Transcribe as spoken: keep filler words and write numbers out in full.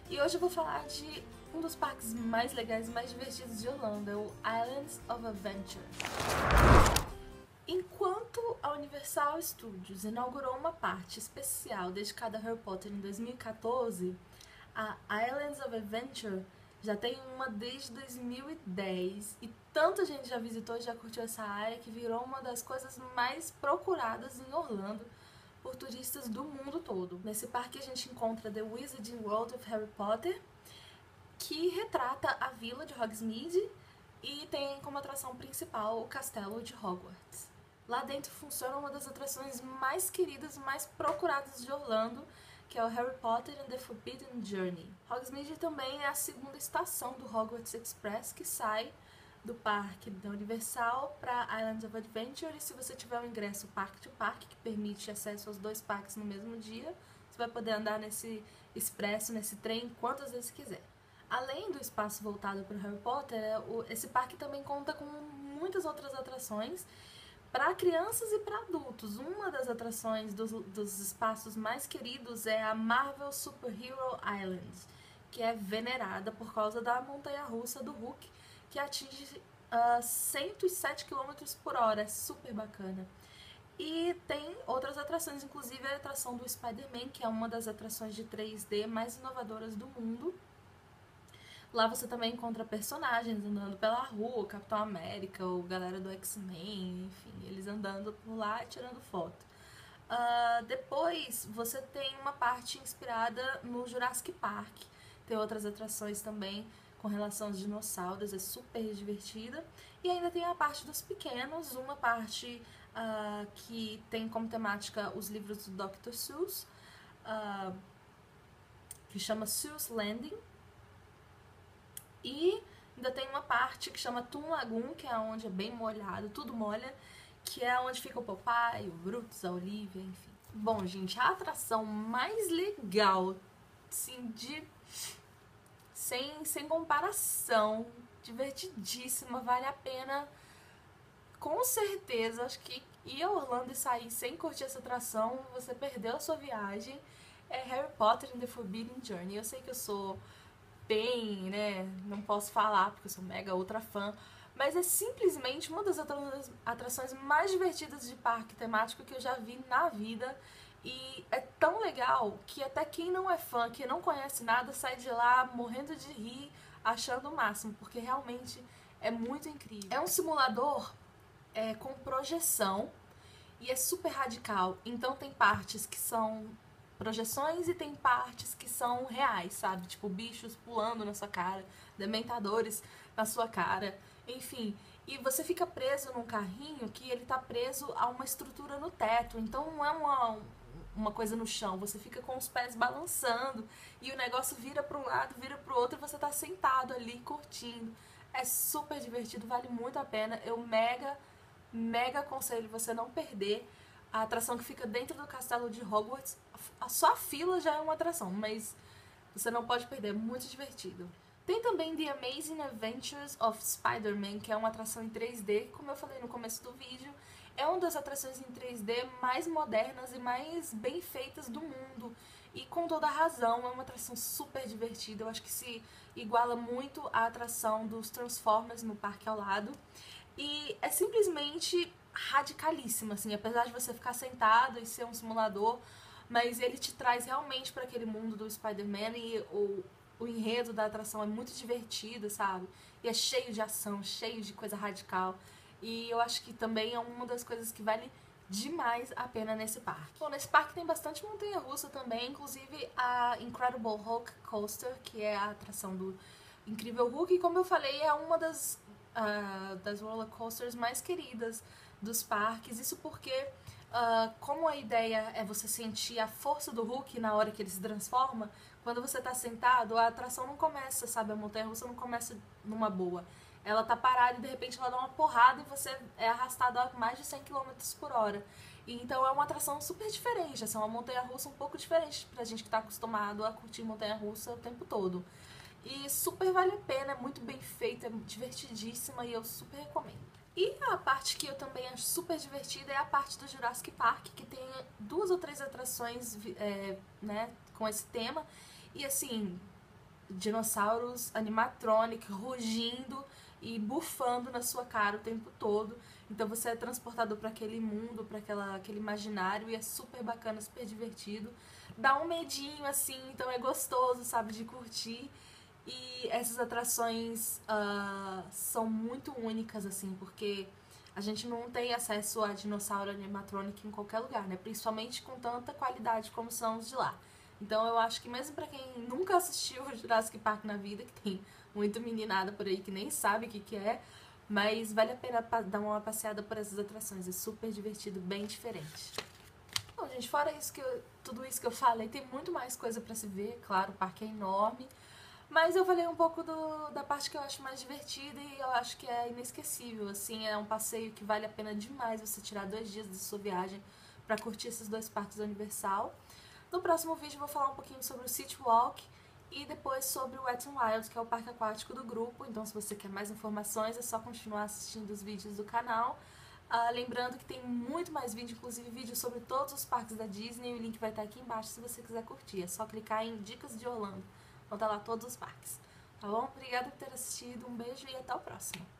E hoje eu vou falar de um dos parques mais legais e mais divertidos de Orlando, é o Islands of Adventure. Enquanto a Universal Studios inaugurou uma parte especial dedicada a Harry Potter em dois mil e quatorze, a Islands of Adventure já tem uma desde dois mil e dez e tanta gente já visitou e já curtiu essa área que virou uma das coisas mais procuradas em Orlando por turistas do mundo todo. Nesse parque a gente encontra The Wizarding World of Harry Potter, que retrata a vila de Hogsmeade e tem como atração principal o castelo de Hogwarts. Lá dentro funciona uma das atrações mais queridas e mais procuradas de Orlando, que é o Harry Potter and the Forbidden Journey. Hogsmeade também é a segunda estação do Hogwarts Express, que sai do parque da Universal para Islands of Adventure, e se você tiver um ingresso Park to Park, que permite acesso aos dois parques no mesmo dia, você vai poder andar nesse expresso, nesse trem, quantas vezes quiser. Além do espaço voltado para o Harry Potter, esse parque também conta com muitas outras atrações para crianças e para adultos. Uma das atrações dos, dos espaços mais queridos é a Marvel Super Hero Island, que é venerada por causa da montanha-russa do Hulk, que atinge uh, cento e sete quilômetros por hora, é super bacana. E tem outras atrações, inclusive a atração do Spider-Man, que é uma das atrações de três D mais inovadoras do mundo. Lá você também encontra personagens andando pela rua, o Capitão América, ou galera do X-Men, enfim, eles andando por lá e tirando foto. Uh, depois você tem uma parte inspirada no Jurassic Park, tem outras atrações também com relação aos dinossauros, é super divertida. E ainda tem a parte dos pequenos, uma parte uh, que tem como temática os livros do doutor Seuss, uh, que chama Seuss Landing. E ainda tem uma parte que chama Toon Lagoon, que é onde é bem molhado, tudo molha, que é onde fica o Popeye, o Brutus, a Olivia, enfim. Bom, gente, a atração mais legal, assim, de... Sem, sem comparação, divertidíssima, vale a pena, com certeza. Acho que ir a Orlando e sair sem curtir essa atração, você perdeu a sua viagem. É Harry Potter and the Forbidden Journey. Eu sei que eu sou bem, né, não posso falar porque eu sou mega ultra fã, mas é simplesmente uma das atrações mais divertidas de parque temático que eu já vi na vida. E é tão legal que até quem não é fã, que não conhece nada, sai de lá morrendo de rir, achando o máximo, porque realmente é muito incrível. É um simulador é, com projeção e é super radical, então tem partes que são projeções e tem partes que são reais, sabe? Tipo, bichos pulando na sua cara, dementadores na sua cara, enfim. E você fica preso num carrinho que ele tá preso a uma estrutura no teto, então não é uma, uma coisa no chão, você fica com os pés balançando e o negócio vira para um lado, vira para o outro e você tá sentado ali curtindo. É super divertido, vale muito a pena, eu mega, mega aconselho você não perder. A atração que fica dentro do castelo de Hogwarts, só a fila já é uma atração, mas você não pode perder, é muito divertido. Tem também The Amazing Adventures of Spider-Man, que é uma atração em três D, como eu falei no começo do vídeo, é uma das atrações em três D mais modernas e mais bem feitas do mundo, e com toda a razão, é uma atração super divertida, eu acho que se iguala muito à atração dos Transformers no parque ao lado, e é simplesmente radicalíssima, assim, apesar de você ficar sentado e ser um simulador, mas ele te traz realmente para aquele mundo do Spider-Man e o, o enredo da atração é muito divertido, sabe? E é cheio de ação, cheio de coisa radical, e eu acho que também é uma das coisas que vale demais a pena nesse parque. Bom, nesse parque tem bastante montanha-russa também, inclusive a Incredible Hulk Coaster, que é a atração do Incrível Hulk, e como eu falei, é uma das, uh, das roller coasters mais queridas dos parques, isso porque uh, como a ideia é você sentir a força do Hulk na hora que ele se transforma, quando você tá sentado, a atração não começa, sabe, a montanha-russa não começa numa boa, ela tá parada e de repente ela dá uma porrada e você é arrastado a mais de cem quilômetros por hora, e então é uma atração super diferente, assim, é uma montanha-russa um pouco diferente pra gente que tá acostumado a curtir montanha-russa o tempo todo, e super vale a pena, é muito bem feita, é divertidíssima e eu super recomendo. E a parte que eu também acho super divertida é a parte do Jurassic Park, que tem duas ou três atrações é, né, com esse tema. E assim, dinossauros animatronic rugindo e bufando na sua cara o tempo todo. Então você é transportado para aquele mundo, para aquele imaginário, e é super bacana, super divertido. Dá um medinho assim, então é gostoso, sabe, de curtir. E essas atrações uh, são muito únicas, assim, porque a gente não tem acesso a dinossauro animatronic em qualquer lugar, né? Principalmente com tanta qualidade como são os de lá. Então eu acho que mesmo pra quem nunca assistiu o Jurassic Park na vida, que tem muita meninada por aí que nem sabe o que que é, mas vale a pena dar uma passeada por essas atrações, é super divertido, bem diferente. Bom, gente, fora isso que eu, tudo isso que eu falei, tem muito mais coisa pra se ver, claro, o parque é enorme, mas eu falei um pouco do, da parte que eu acho mais divertida e eu acho que é inesquecível, assim, é um passeio que vale a pena demais você tirar dois dias da sua viagem pra curtir esses dois parques da Universal. No próximo vídeo eu vou falar um pouquinho sobre o City Walk e depois sobre o Wet n Wild, que é o parque aquático do grupo. Então se você quer mais informações é só continuar assistindo os vídeos do canal. Uh, lembrando que tem muito mais vídeo, inclusive vídeo sobre todos os parques da Disney. O link vai estar aqui embaixo se você quiser curtir. É só clicar em Dicas de Orlando. Vão estar lá todos os parques. Tá bom? Obrigada por ter assistido, um beijo e até o próximo.